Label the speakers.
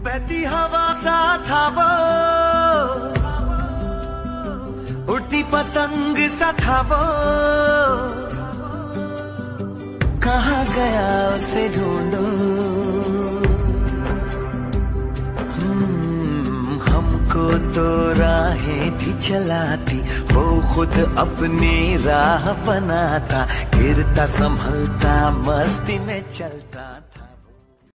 Speaker 1: बहती हवा सा था वो, उड़ती पतंग सा था वो, कहाँ गया उसे ढूंढो। हमको तो राहें थी चलाती, वो खुद अपनी राह बनाता, गिरता संभलता मस्ती में चलता।